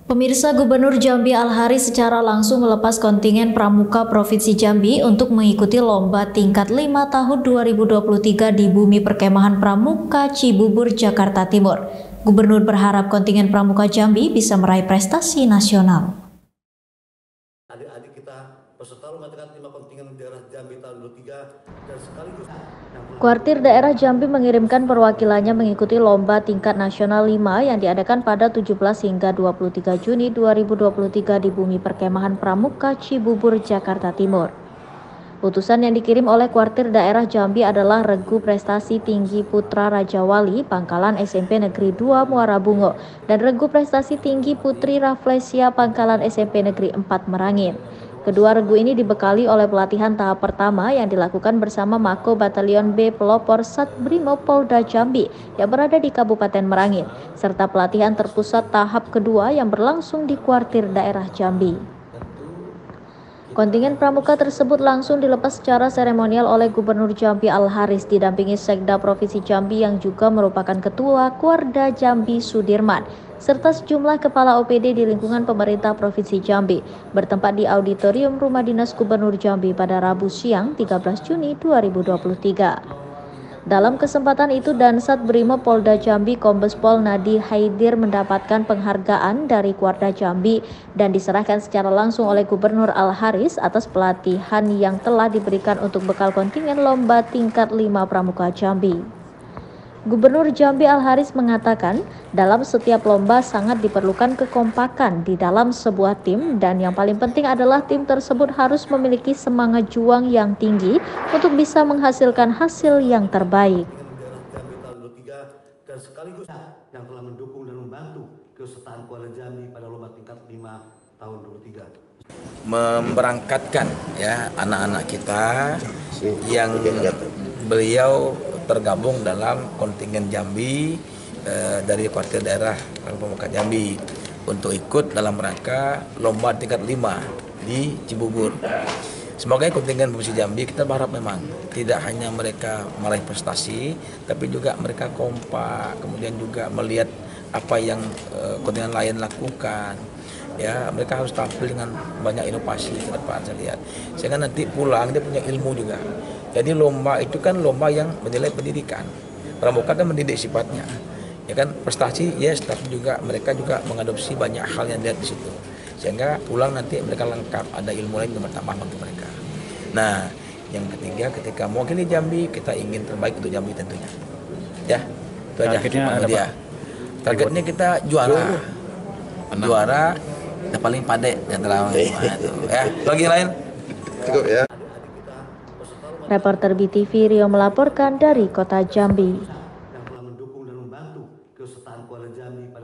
Pemirsa, Gubernur Jambi Al-Haris secara langsung melepas kontingen Pramuka Provinsi Jambi untuk mengikuti lomba tingkat 5 tahun 2023 di Bumi Perkemahan Pramuka Cibubur, Jakarta Timur. Gubernur berharap kontingen Pramuka Jambi bisa meraih prestasi nasional. Adik-adik kita peserta lomba tingkat 5 kontingen daerah Jambi tahun 2023 dan sekaligus Kuartir daerah Jambi mengirimkan perwakilannya mengikuti lomba tingkat nasional 5 yang diadakan pada 17 hingga 23 Juni 2023 di Bumi Perkemahan Pramuka Cibubur, Jakarta Timur. Utusan yang dikirim oleh kuartir daerah Jambi adalah Regu Prestasi Tinggi Putra Raja Wali Pangkalan SMP Negeri 2 Muara Bungo dan Regu Prestasi Tinggi Putri Raflesia Pangkalan SMP Negeri 4 Merangin. Kedua regu ini dibekali oleh pelatihan tahap pertama yang dilakukan bersama Mako Batalion B Pelopor Sat Brimob Polda Jambi yang berada di Kabupaten Merangin, serta pelatihan terpusat tahap kedua yang berlangsung di kuartir daerah Jambi. Kontingen pramuka tersebut langsung dilepas secara seremonial oleh Gubernur Jambi Al-Haris didampingi Sekda Provinsi Jambi yang juga merupakan Ketua Kuarda Jambi Sudirman, serta sejumlah kepala OPD di lingkungan pemerintah Provinsi Jambi, bertempat di Auditorium Rumah Dinas Gubernur Jambi pada Rabu siang 13 Juni 2023. Dalam kesempatan itu, Dansat Brimob Polda Jambi Kombes Pol Nadi Haidir mendapatkan penghargaan dari Kuarda Jambi dan diserahkan secara langsung oleh Gubernur Al-Haris atas pelatihan yang telah diberikan untuk bekal kontingen lomba tingkat 5 Pramuka Jambi. Gubernur Jambi Al-Haris mengatakan, dalam setiap lomba sangat diperlukan kekompakan di dalam sebuah tim dan yang paling penting adalah tim tersebut harus memiliki semangat juang yang tinggi untuk bisa menghasilkan hasil yang terbaik. Dan sekaligus yang telah mendukung dan membantu kesertaan Kuarda Jambi pada lomba tingkat 5 tahun 2023. Memberangkatkan ya anak-anak kita yang beliau tergabung dalam kontingen Jambi dari kuartir daerah Pramuka Jambi untuk ikut dalam rangka lomba tingkat 5 di Cibubur. Semoga kontingen Provinsi Jambi kita berharap memang tidak hanya mereka meraih prestasi, tapi juga mereka kompak, kemudian juga melihat apa yang kontingen lain lakukan. Ya, mereka harus tampil dengan banyak inovasi ke depan saya lihat. Sehingga nanti pulang dia punya ilmu juga. Jadi lomba itu kan lomba yang menilai pendidikan. Pramuka kan mendidik sifatnya. Ya kan, prestasi yes, tapi juga mereka juga mengadopsi banyak hal yang dilihat di situ. Sehingga pulang nanti mereka lengkap, ada ilmu lain yang bertambah untuk mereka. Nah, yang ketiga ketika mewakili Jambi, kita ingin terbaik untuk Jambi tentunya. Ya, itu aja. Targetnya kita juara. Juara yang paling padek di antara ya. Lagi lain? Cukup ya. Reporter BTV Rio melaporkan dari Kota Jambi.